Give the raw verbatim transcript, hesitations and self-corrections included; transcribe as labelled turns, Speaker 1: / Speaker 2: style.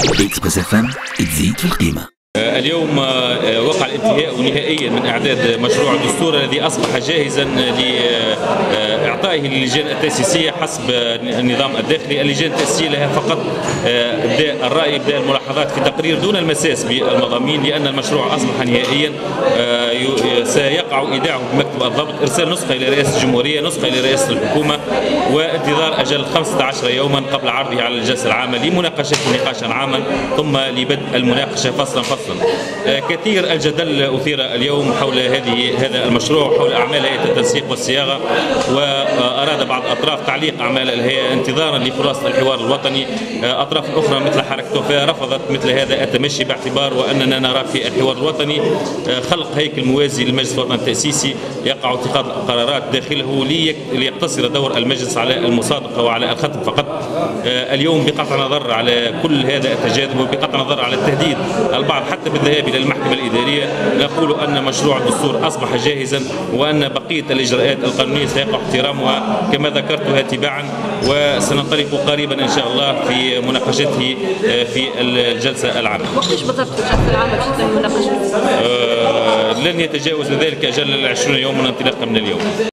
Speaker 1: إكسبريس اف ام تزيد في القيمة.
Speaker 2: اليوم وقع الانتهاء نهائيا من اعداد مشروع الدستور الذي اصبح جاهزا لاعطائه للجان التاسيسيه حسب النظام الداخلي. اللجان التاسيسيه لها فقط ابداء الراي، ابداء الملاحظات في تقرير دون المساس بالمضامين، لان المشروع اصبح نهائيا. سيقع ايداعه بمكتب الضبط، ارسال نسخه الى رئاسه الجمهوريه، نسخه الى رئاسه الحكومه، وانتظار اجل خمسة عشر يوما قبل عرضه على الجلسه العامه لمناقشته نقاشا عاما ثم لبدء المناقشه فصلا فصلا. كثير الجدل أثير اليوم حول هذه هذا المشروع، حول أعمال هيئة التنسيق والصياغة، وأراد بعض أطراف تعليق أعمال الهيئة انتظارا لخلاصة الحوار الوطني. أطراف أخرى مثل حركة وفاء رفضت مثل هذا التمشي، باعتبار وأننا نرى في الحوار الوطني خلق هيكل موازي للمجلس الوطني التأسيسي يقع اتخاذ القرارات داخله ليقتصر دور المجلس على المصادقة وعلى الختم فقط. اليوم بقطع نظر على كل هذا التجاذب وبقطع نظر على التهديد البعض حتى بالذهاب الى المحكمه الاداريه، نقول ان مشروع الدستور اصبح جاهزا وان بقيه الاجراءات القانونيه سيقع احترامها كما ذكرتها تباعا، وسننطلق قريبا ان شاء الله في مناقشته في الجلسه العامه.
Speaker 3: وقتاش بالضبط الجلسه العامه تتم المناقشه؟
Speaker 2: آه لن يتجاوز ذلك اجل عشرين يوما انطلاقا من اليوم.